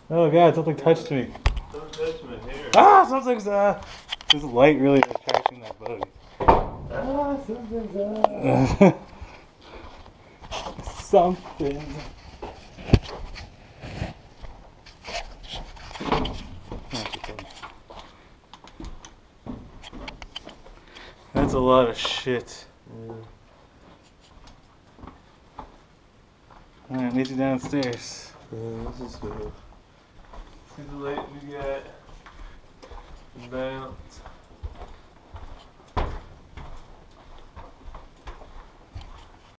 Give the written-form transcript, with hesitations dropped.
Oh god, something touched me. Don't touch my hair. Ah, something's this light really is attracting that bug. Ah, something's Something. That's a lot of shit. Yeah. Alright, meet you downstairs. This is good. See the light we got. Bounce.